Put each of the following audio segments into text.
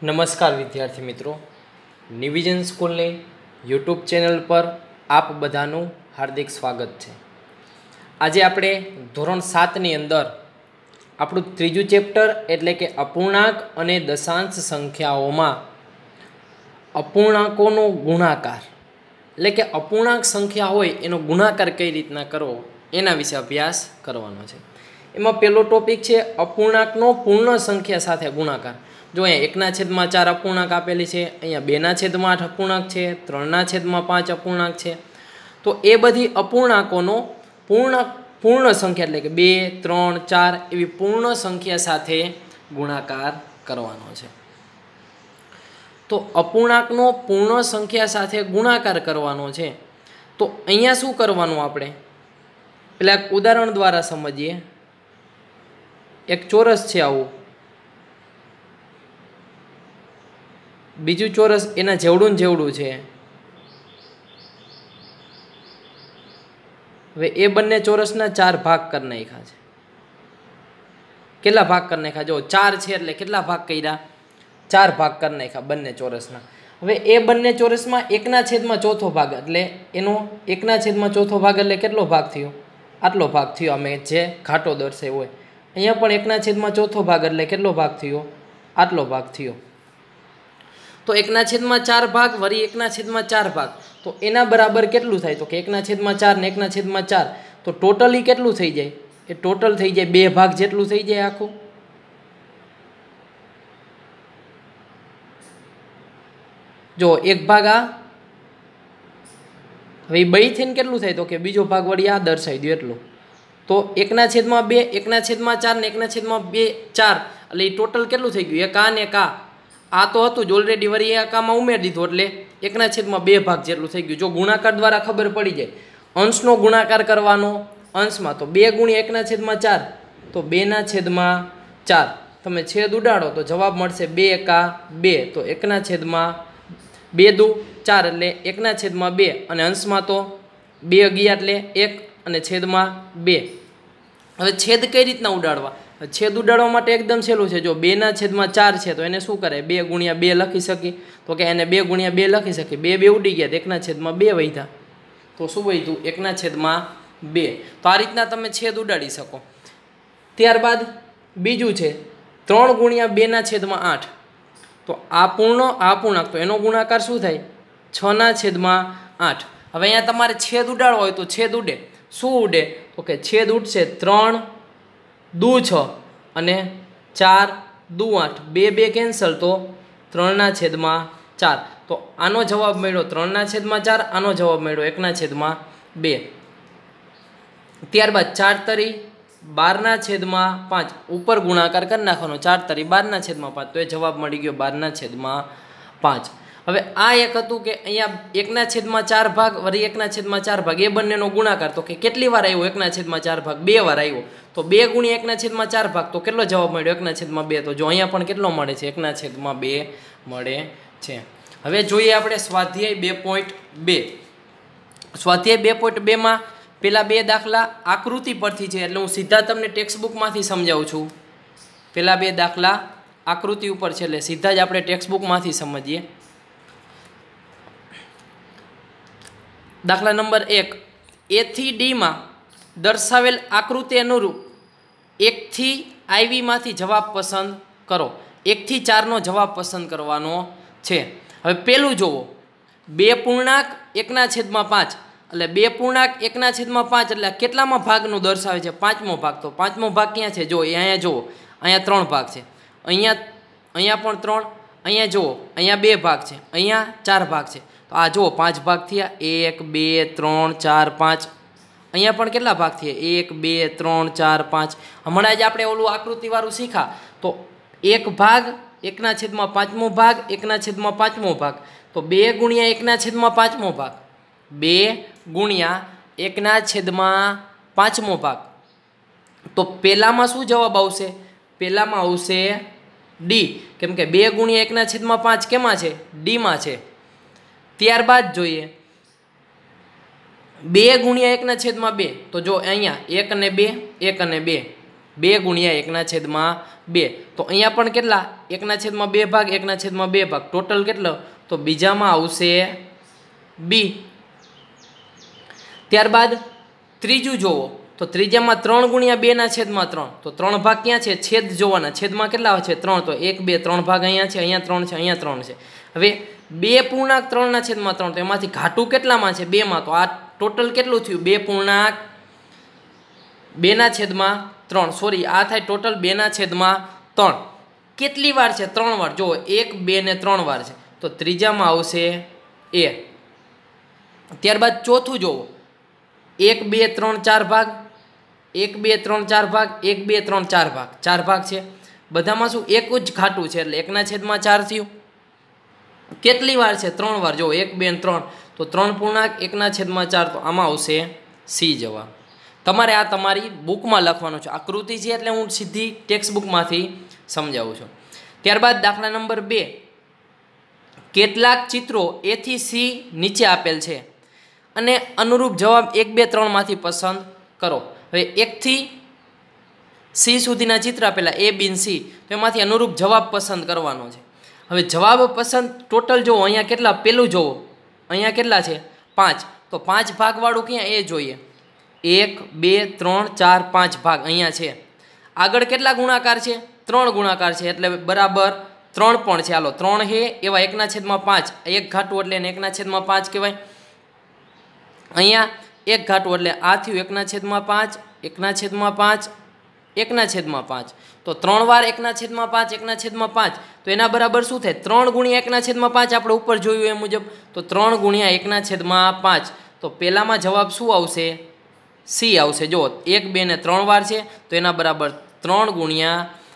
નમસ્કાર વિદ્યાર્થી મિત્રો, નિવિઝન સ્કૂલની યુટ્યુબ ચેનલ પર આપ બધાનું હાર્દિક સ્વાગત છે। આજે આપણે ધોરણ 7ની અંદર આપણું ત્રીજું ચેપ્ટર એટલે કે અપૂર્ણાંક અને દશાંશ સંખ્યાઓમાં અપૂર્ણાંકોનો ગુણાકાર એટલે કે અપૂર્ણાંક સંખ્યા હોય એનો ગુણાકાર કઈ રીતના કરવો એના વિશે અભ્યાસ કરવાનો છે। એમાં પહેલો ટોપિક છે અપૂર્ણાંકનો પૂર્ણ સંખ્યા સાથે ગુણાકાર। जो अँ 1/4 अपूर्णांक आपेली है, अँ 2/8 अपूर्णांक है, 3/5 अपूर्णांक है। तो ये बधी अपूर्णांकों पूर्ण संख्या एटले के 2, 3, 4 एवी पूर्ण संख्या साथे गुणाकार करवानो छे। तो अपूर्णांकनो पूर्ण संख्या साथे गुणाकार करवानो छे। तो अहींया शुं करवानुं आपणे पेला एक उदाहरण द्वारा समझीए। एक चोरस छे आवुं, बीजू चोरस एना जेवड़ुं जेवड़ुं छे। हवे ए बंने चोरसना 4 भाग कर नाख्या छे। केटला भाग कर नाख्या? जो 4 छे एटले केटला भाग कर्या? 4 भाग कर नाख्या बंने चोरसना। हवे ए बंने चोरसमां 1/4 भाग एटले एनो 1/4 भाग एटले केटलो भाग थयो? आटलो भाग थयो। अमे जे घाटो दर्शाव्यो होय अहींया पण 1/4 भाग एटले केटलो भाग थयो? आटलो भाग थयो। तो 1/4 भाग वरी 1/4 भाग तो एना बराबर केटलुं थाय? तो कि 1/4 ने 1/4 तो टोटली केटलुं थई जाय? ए टोटल थई जाय 2 भाग जेटलुं थई जाय आखुं। जो 1 भाग आ हवे बई थईने केटलुं थाय? तो कि बीजो भाग वળી आ दर्शावी दो एटलो। तो 1/2 1/4 ने 1/2 4 એટલે टोटल केटलुं थई गयुं? 1 आ ने 1 आ आ तो हतुं ज ऑलरेडी वरी एक आमां उमेरी दीधुं એટલે 1/2 भाग जेटलुं थई गयुं। जो गुणाकार द्वारा खबर पड़ी जाए अंशनो गुणाकार करवानो अंशमां तो 2 × 1/4 तो 2/4 तमे छेद उडाडो तो जवाब मळशे 2 × 2 तो 1/2 दू 4 એટલે 1/2 અને અંશમાં તો 2 ગયા એટલે 1 અને છેદમાં 2। હવે છેદ કઈ રીતના ઉડાડવા? छेद उडाड़वा माटे एकदम सहेलुं छे। जो 2/4 छे तो एने शुं करे? 2 × 2 लखी शकी। तो कि एने 2 × 2 लखी शकी। 2 उडी गया तो 1/2 वध्या तो शुं वध्युं? 1/2। तो आ रीतना तमे छेद उडाड़ी शको। त्यारबाद बीजुं छे 3 × 2/8 तो आ पूर्णांक तो एनो गुणाकार शुं थाय? 6/8। हवे अहींया तमारे छेद उडाड़વો होय तो छेद उडे। शुं उडे? तो कि छेद उठशे 3 2 6 અને 4 2 8 2 કેન્સલ तो 3/4। तो आनो जवाब मळ्यो 3/4, आनो जवाब मळ्यो 1/2। त्यारबाद 4 तरी 12/5 ऊपर गुणाकार कर नाखવાનો। 4 तरी 12/5 तो ए जवाब मळी गयो 12/5। हवे आ एक हतुं के अहींया 1/4 भाग वरी 1/4 भाग ए बंनेनो गुणाकार तो कि केटली वार आव्यो? 1/4 भाग 2 वार आव्यो। तो 2 × 1/4 भाग तो केटलो जवाब मळ्यो? 1/2। तो जो अहींया पण केटलो मळे छे? 1/2 मळे छे। हवे जोईए आपणे स्वाध्याय 2.2। स्वाध्याय 2.2 मां पेला 2 दाखला आकृति परथी छे એટલે હું સીધા તમને ટેક્સ્ટબુક માંથી સમજાવું છું। પેલા 2 દાખલા આકૃતિ ઉપર છે એટલે સીધા જ આપણે ટેક્સ્ટબુક માંથી સમજીએ। दाखला नंबर 1 ए थी डी में दर्शावेल आकृति अनुरूप 1 थी IV मांथी जवाब पसंद करो। 1 थी 4 नो जवाब पसंद करवानो छे। हवे पेलुं जोवो 2 पूर्णांक 1/5 એટલે 2 पूर्णांक 1/5 એટલે કેટલામાં ભાગનું દર્શાવે છે? 5મો ભાગ। તો 5મો ભાગ ક્યાં છે? જો અહીંયા જોવો અહીંયા 3 ભાગ છે, અહીંયા પણ 3, અહીંયા જોવો અહીંયા 2 ભાગ છે, અહીંયા 4 ભાગ છે। तो आ जो 5 भाग थिया 1 2 3 4 5। अहींया पण केटला भाग थिया? 1 2 3 4 5। हमणां ज आपणे ओलुं आकृतिवाळुं शीखा तो 1 भाग 1/5मो भाग 1/5मो भाग तो 2 × 1/5मो भाग 2 × 1/5मो भाग। तो पेलामां शुं जवाब आवशे? पेलामां आवशे डी, केम के 2 × 1/5 केमां छे? डी मां छे। त्यारबाद जोईए 2 × 1/2 तो जो अहींया 1 અને 2 1 અને 2 2 ગુણ્યા 1/2 તો અહીંયા પણ કેટલા 1/2 ભાગ 1/2 ભાગ ટોટલ કેટલો તો બીજામાં આવશે બી। ત્યારબાદ ત્રીજું જોવો તો ત્રીજામાં 3 ગુણ્યા 2/3 તો 3 ભાગ ક્યાં છે છેદ જોવાના છેદમાં કેટલા છે 3 તો 1 2 3 ભાગ અહીંયા છે અહીંયા 3 છે અહીંયા 3 છે। હવે 2 પૂર્ણાંક 3/3 તો એમાંથી ઘાટું કેટલામાં છે 2 માં તો આ ટોટલ કેટલું થયું 2 પૂર્ણાંક 2/3 સોરી આ થાય ટોટલ 2/3 કેટલી વાર છે 3 વાર જો 1 2 ને 3 વાર છે તો ત્રીજામાં આવશે એ। ત્યારબાદ ચોથું જોવો 1 2 3 4 ભાગ 1 2 3 4 ભાગ 1 2 3 4 ભાગ 4 ભાગ છે બધામાં શું એક જ ઘાટું છે એટલે 1/4 થયું। કેટલી વાર છે 3 વાર જો 1 2 3 તો 3 પૂર્ણાંક 1/4 તો આમાં આવશે સી જવાબ। તમારે આ તમારી બુકમાં લખવાનું છે આકૃતિ છે એટલે હું સીધી ટેક્સ્ટ બુકમાંથી સમજાવું છું। ત્યારબાદ દાખલા નંબર 2 કેટલાક ચિત્રો એ થી સી નીચે આપેલ છે અને અનુરૂપ જવાબ 1 2 3 માંથી પસંદ કરો। હવે 1 થી સી સુધીના ચિત્ર આપેલા એ બી સી તો એમાંથી અનુરૂપ જવાબ પસંદ કરવાનો છે। હવે જવાબ પસંદ ટોટલ જોવો અહીંયા કેટલા પેલું જોવો અહીંયા કેટલા છે 5 તો 5 ભાગવાળું ક્યાં એ જોઈએ 1 2 3 4 5 ભાગ અહીંયા છે। આગળ કેટલા ગુણાકાર છે 3 ગુણાકાર છે એટલે બરાબર 3 પણ છે હાલો 3 હે એવા 1/5 એક ઘાટું એટલે એને 1/5 કહેવાય। અહીંયા એક ઘાટું એટલે આ થયું 1/5 1/5 1/5 તો 3 વાર 1/5 1/5 તો એના બરાબર શું થાય 3 ગુણ્યા 1/5 આપણે ઉપર જોયું એ મુજબ તો 3 ગુણ્યા 1/5 તો પહેલામાં જવાબ શું આવશે સી આવશે જો 1 2 ને 3 વાર છે તો એના બરાબર 3 ગુણ્યા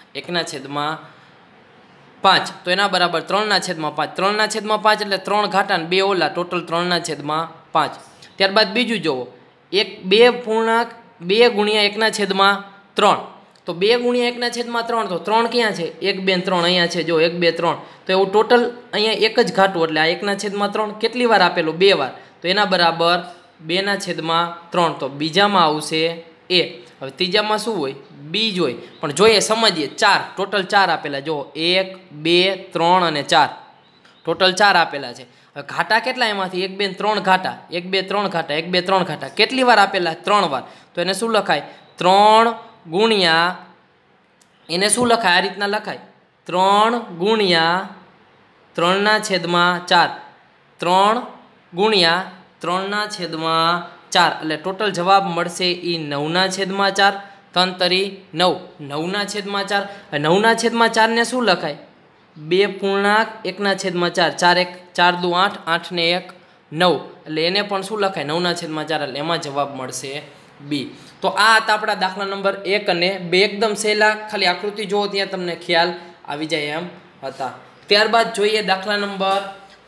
1/5 તો એના બરાબર 3/5 3/5 એટલે 3 ઘાટા ને 2 ઓલા ટોટલ 3/5। ત્યારબાદ બીજું જોવો 2 પૂર્ણાંક 2 ગુણ્યા 1/3 તો 2 ગુણ્યા 1/3 તો 3 ક્યાં છે 1 2 3 અહીંયા છે જો 1 2 3 તો એવું ટોટલ અહીંયા એક જ ઘાટું એટલે આ 1/3 કેટલી વાર આપેલું 2 વાર તો એના બરાબર 2/3 તો બીજામાં આવશે એ। હવે ત્રીજામાં શું હોય બી જ હોય પણ જોઈએ સમજીએ 4 ટોટલ 4 આપેલા જો 1 2 3 અને 4 ટોટલ 4 આપેલા છે। હવે ઘાટા કેટલા એમાંથી 1 2 3 ઘાટા 1 2 3 ઘાટા 1 2 3 ઘાટા કેટલી વાર આપેલા 3 વાર તો એને શું લખાય 3 ગુણ્યા એને શું લખાય આ રીતના લખાય 3 ગુણ્યા 3/4 3 ગુણ્યા 3/4 એટલે ટોટલ જવાબ મળશે એ 9/4 3 તરી 9 9/4 9/4 ને શું લખાય 2 પૂર્ણાંક 1/4 4 1 4 2 8 8 ને 1 9 એટલે એને પણ શું લખાય 9/4 એટલે એમાં જવાબ મળશે બી। તો આ હતા આપણા દાખલા નંબર 1 અને 2 એકદમ સહેલા ખાલી આકૃતિ જુઓ ત્યાં તમને ખ્યાલ આવી જાય એમ હતા। ત્યારબાદ જોઈએ દાખલા નંબર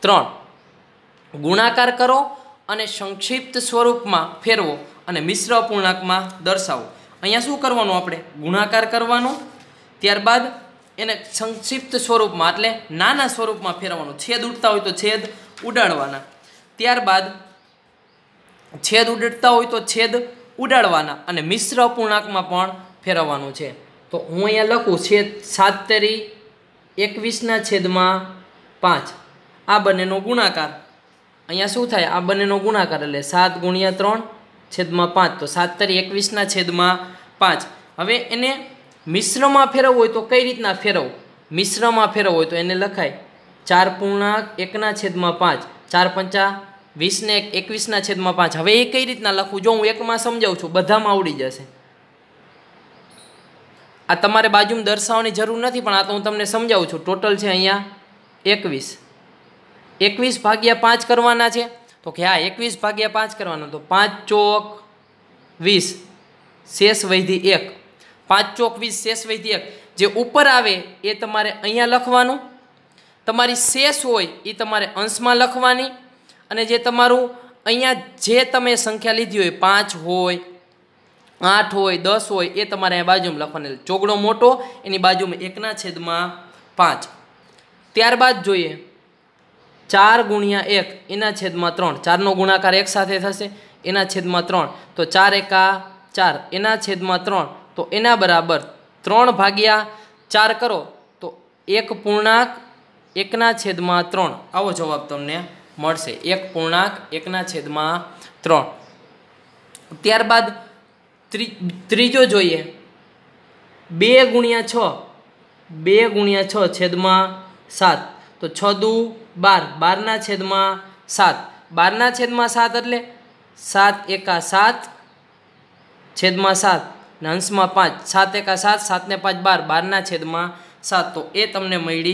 3 ગુણાકાર કરો અને સંક્ષિપ્ત સ્વરૂપમાં ફેરવો અને મિશ્ર અપૂર્ણાંકમાં દર્શાવો। અહીંયા શું કરવાનું આપણે ગુણાકાર કરવાનો ત્યારબાદ એને સંક્ષિપ્ત સ્વરૂપમાં એટલે નાના સ્વરૂપમાં ફેરવવાનું છેદ ઉડતા હોય તો છેદ ઉડાડવાના ત્યારબાદ છેદ ઉડતા હોય તો છેદ ઉડાડવાના અને મિશ્ર અપૂર્ણાંકમાં પણ ફેરવવાનું છે। તો હું અહીંયા લખું છેદ 7 તરી 21/5 આ બંનેનો ગુણાકાર અહીંયા શું થાય આ બંનેનો ગુણાકાર એટલે 7 ગુણ્યા 3/5 તો 7 તરી 21/5। હવે એને મિશ્રમાં ફેરવવું હોય તો કઈ રીતના ફેરવવું મિશ્રમાં ફેરવવું હોય તો એને લખાય 4 પૂર્ણાંક 1/5 4 5 20 ને 21/5 હવે એ કઈ રીતના લખવું જો હું એકમાં સમજાવું છું બધામાં આવડી જશે। આ તમારે બાજુમાં દર્શાવવાની જરૂર નથી પણ આ તો હું તમને સમજાવું છું। ટોટલ છે અહીંયા 21 ભાગ્યા 5 કરવાના છે તો કે હા 21 ભાગ્યા 5 કરવાના તો 5 ચોક 20 શેષ વૈધી 1 5 ચોક 20 શેષ વૈધી 1 જે ઉપર આવે એ તમારે અહીંયા લખવાનું તમારી શેષ હોય એ તમારે અંશમાં લખવાની અને જે તમારું અહીંયા જે તમે સંખ્યા લીધી હોય 5 હોય 8 હોય 10 હોય એ તમારે અહીંયા બાજુમાં લખવાની ચોગડો મોટો એની બાજુમાં 1/5। ત્યારબાદ જોઈએ 4 ગુણ્યા 1 એના છેદમાં 3 4નો ગુણાકાર એક સાથે થશે એના છેદમાં 3 તો 4 એકા 4 એના છેદમાં 3 તો तो एना बराबर 3/4 करो तो 1.1/3 आवो जवाब तमने मळशे। 1.1/3। त्यारबाद त्रीजो जोईए 2 × 6 छेदमां 7 तो 6 × 2 = 12 12/7 12/7 એટલે 7 × 7 छेदमां 7 ने अंशमां 5 7 × 7 7 ने 5 12 12/7 तो ए तमने मळी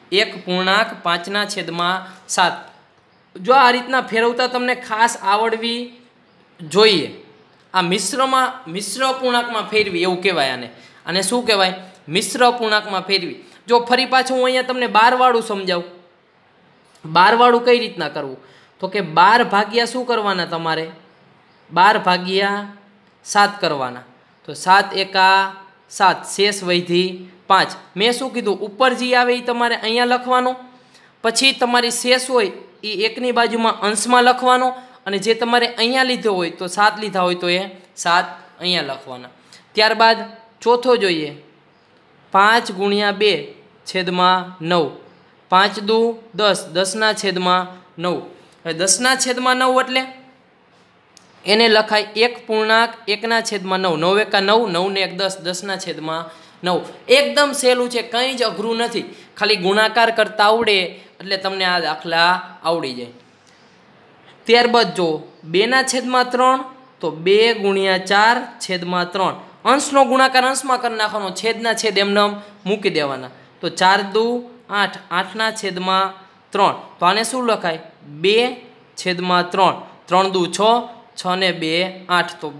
1.5/7। जो आ रीतना फेरवता तमने खास आवडवी जोईए। आ मिश्र अपूर्णांकमां फेरवी एवुं कहेवाय आने। आने शुं कहेवाय? मिश्र अपूर्णांकमां फेरवी। जो फरी पाछुं हूँ अहींया तमने 12 वाळुं समजाવું। 12 वाळुं कई रीतना करवुं? तो के 12 भाग्या शुं करवाना तमारे? 12 भाग्या 7 करवाना। तो 7 × 7 शेष वधी 5। मैं शुं कीधुं? उपर जी आवे ए तमारे अहींया लखवानुं, पछी तमारी शेष होय ए एकनी बाजुमां अंशमां लखवानो, अने जे तमारे अहींया लीधो होय तो 7 लीधा होय तो ए 7 अहींया लखवाना। त्यारबाद चौथो जोईए 5 × 2 छेदमां 9 5 × 2 = 10 10/9। हवे 10/9 एटले एने लखाय 1.1/9 9 × 9 9 ने 1 10 10/9। एकदम सहेलुं छे, कंई ज अघरुं नथी। खाली गुणाकार करता आवडे एटले तमने आ दाखला आवडी जाय। त्यारबाद जो 2/3 तो 2 × 4 छेदमां 3 अंशनो गुणाकार अंशमां करी नाखવાનો, छेदना छेद एमनेम मूकी देवाना। तो 4 × 2 = 8 8/3। तो आने शुं लखाय? 2/3 3 × 2 = 6 6 ने 2 = 8 तो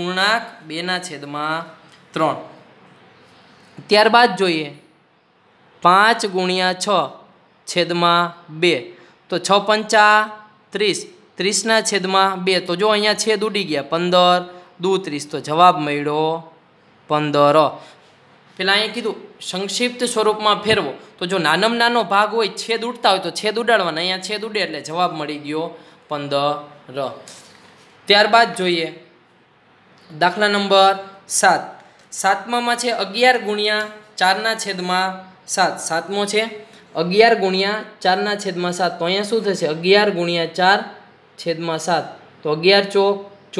2.2/3। त्यारबाद जोईए 5 × 6 छेदमां 2 तो 6 × 5 = 30 30/2। तो जो अहींया छेद उडी गया 15 × 2 = 30 तो जवाब मळ्यो 15। पेला अहीं कीधुं संक्षिप्त स्वरूप में फेरवो, तो जो नानामां नानो भाग होय छेद उडता होय तो छेद उडाडवाना, अहींया छेद उडे एटले जवाब मळी गयो 15। त्यारबाद जोईए दाखला नंबर 7 7मां छे 11 × 4/7 7मो छे 11 × 4/7 तो अहींया शुं थशे? 11 × 4/7 तो 11 ચોક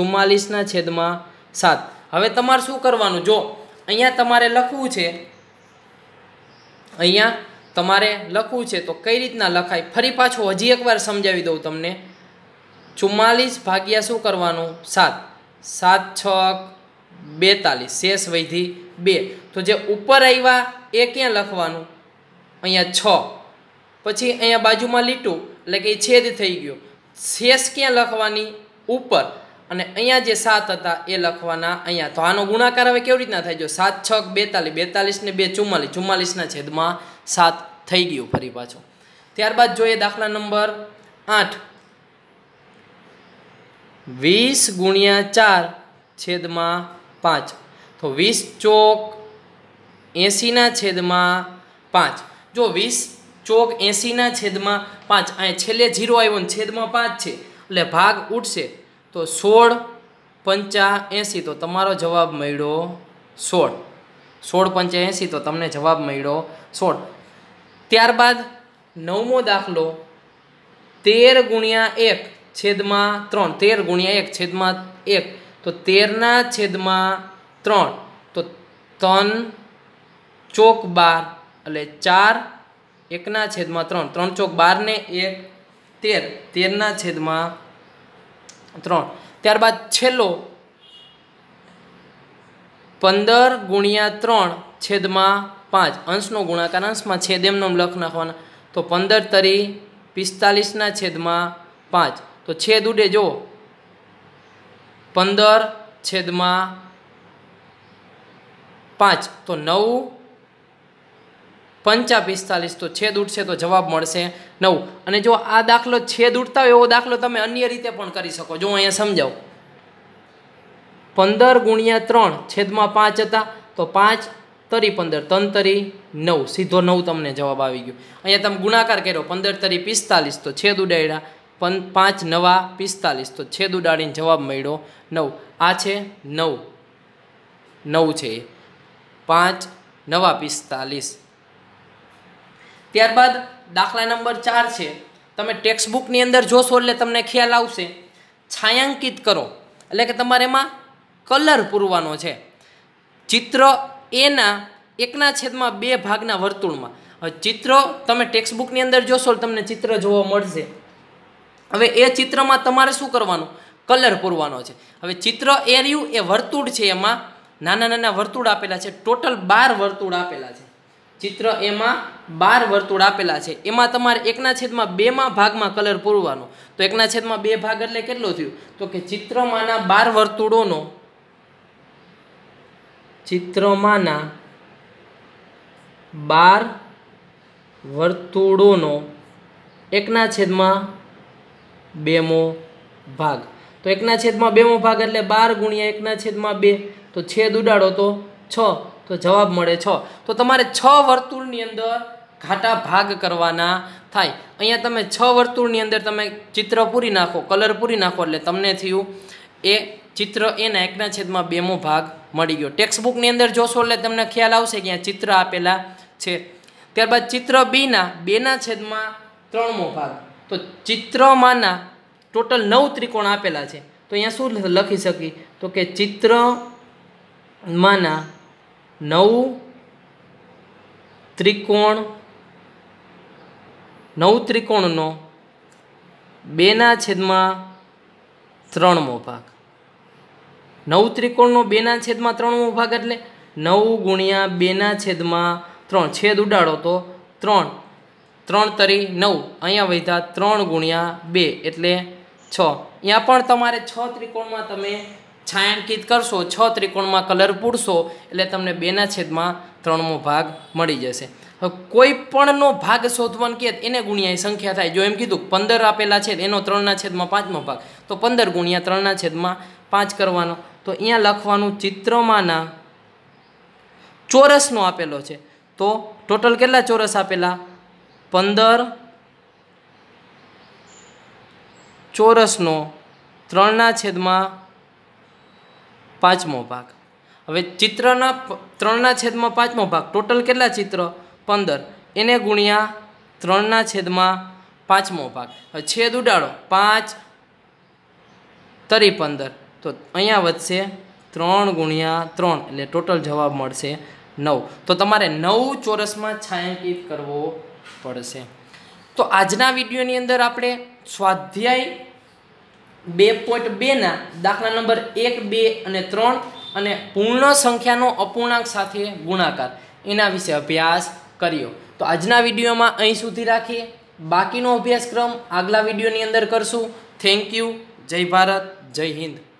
44/7। हवे तमारे शुं करवानुं? जो अहींया तमारे लखवुं छे, अहींया तमारे लखवुं छे तो कई रीतना लखाय फरी पाछुं हजी एकवार समजावी दऊं तमने। 44 भाग्या शुं करवानुं? 7 7 × 6 = 42 शेष वधी 2। तो जे उपर आव्या ए क्यां लखवानुं? अहींया 6 पछी अहींया बाजुमां लीटुं એટલે કે છેદ થઈ ગયો। शेष क्यां लखवानी? उपर। अने अहींया जे 7 हता ए लखवाना अहींया। तो आनो गुणाकार हवे केवी रीतना थाय? जो 7 × 6 = 42 42 ने 2 = 44 44/7 थई गयुं फरी पाछो। त्यारबाद जोईए दाखला नंबर 8 20 × 4 छेदमां 5 तो 20 ચોક 80/5। जो 20 ચોક 80/5 अहीं छेल्ले 0 आव्यो ने छेदमां 5 छे એટલે भाग उठशे तो 16 × 5 = 80 तो तमारो जवाब मळ्यो 16 16 × 5 = 80 तो तमने जवाब मळ्यो 16। त्यारबाद 9मो दाखलो 13 × 1 छेदमां 3 13 × 1 छेदमां 1 तो 13/3 तो 3 ચોક 12 એટલે 4 1/3 3 ચોક 12 ने 1 13 13/3। त्यारबाद छेल्लो 15 × 3 छेदमां 5 अंशनो गुणाकार अंशमां छेद एमनेम लख नाखवाना। तो 15 × 3 = 45/5 तो छेद उडे जो 15/5 तो 9 × 5 = 45 तो छेद उठशे तो जवाब मळशे 9। अने जो आ दाखलो छेद उठता होय एवो दाखलो तमे अन्य रीते पण करी शको। जो अहींया समजावुं 15 × 3 छेदमां 5 हता तो 5 × 15 3 × 9 सीधो 9 तमने जवाब आवी गयो। अहींया तमे गुणाकार कर्यो 15 × 45 तो छेद उडाड्या 5 × 9 = 45 तो छेद उडाडीने जवाब मळ्यो 9। आ छे 9 9 छे। 5 નવા 45. ત્યારબાદ દાખલા નંબર 4 છે. તમે ટેક્સ્ટ બુકની અંદર જોશો એટલે તમને ખ્યાલ આવશે. છાयांकित કરો એટલે કે તમારે એમાં કલર પૂરવાનો છે. ચિત્ર એના 1/2 ભાગના વર્તુળમાં. હવે ચિત્ર તમે ટેક્સ્ટ બુકની અંદર જોશો તમને ચિત્ર જોવા મળશે. હવે એ ચિત્રમાં તમારે શું કરવાનું? કલર પૂરવાનો છે. હવે ચિત્ર એ રહ્યું એ વર્તુળ છે, એમાં નાના નાના વર્તુળ આપેલા છે. ટોટલ 12 વર્તુળ આપેલા છે. ચિત્ર એમાં 12 વર્તુળ આપેલા છે. એમાં તમારે 1/2 ભાગમાં કલર પૂરવાનો. તો 1/2 ભાગ એટલે કેટલું થયું? તો કે ચિત્રમાંના 12 વર્તુળોનો 1/2 ભાગ. તો 1/2 ભાગ એટલે 12 ગુણ્યા 1/2. તો છેદ ઉડાડો તો 6. તો જવાબ મળે 6. તો તમારે 6 વર્તુળની અંદર ઘાટા ભાગ કરવાના થાય. અહીંયા તમે 6 વર્તુળની અંદર તમે ચિત્ર પૂરી નાખો, કલર પૂરી નાખો એટલે તમને થયું એ ચિત્ર એના 1/2 ભાગ મળી ગયો. ટેક્સ્ટ બુકની અંદર જોશો એટલે તમને ખ્યાલ આવશે કે અહીંયા ચિત્ર આપેલા છે. ત્યારબાદ ચિત્ર બીના 2/3 ભાગ. તો ચિત્રમાંના ટોટલ 9 ત્રિકોણ આપેલા છે. તો અહીંયા શું લખી શકી? તો કે ચિત્રમાંના 9 ત્રિકોણનો 2/3 ભાગ. 9 ત્રિકોણનો 2/3 ભાગ એટલે 9 ગુણ્યા 2/3. છેદ ઉડાડો તો 3. 3 તરી 9. અહીંયા વધ્યા 3 ગુણ્યા 2 એટલે 6. અહીંયા પણ તમારે 6 ત્રિકોણમાં તમે છાयांकित કરશો, 6 ત્રિકોણમાં કલર પૂરશો એટલે તમને 2/3 ભાગ મળી જશે. હવે કોઈ પણનો ભાગ શોધવાનો કહે એને ગુણ્યા સંખ્યા થાય. જો એમ કીધું 15 આપેલા છે એનો 3/5 ભાગ, તો 15 ગુણ્યા 3/5 કરવાનો. તો અહીંયા લખવાનું ચિત્રમાંના ચોરસનો આપેલો છે. તો ટોટલ કેટલા ચોરસ આપેલા? 15 ચોરસનો 3/5 ભાગ. હવે ચિત્રના 3/5 ભાગ ટોટલ કેટલા ચિત્ર? 15. એને ગુણ્યા 3/5 ભાગ. હવે છેદ ઉડાડો 5 તરી 15. તો અહીંયા વધશે 3 ગુણ્યા 3 એટલે ટોટલ જવાબ મળશે 9. તો તમારે 9 ચોરસમાં છાयांकित કરવો પડશે. તો આજના વિડીયોની અંદર આપણે સ્વાધ્યાય 2.2ના દાખલા નંબર 1, 2 અને 3 અને પૂર્ણ સંખ્યાનો અપૂર્ણાંક સાથે ગુણાકાર એના વિશે અભ્યાસ કર્યો. તો આજના વિડીયોમાં અહીં સુધી રાખીએ. બાકીનો અભ્યાસક્રમ આગલા વિડીયોની અંદર કરશું. Thank you. જય ભારત, જય હિન્દ.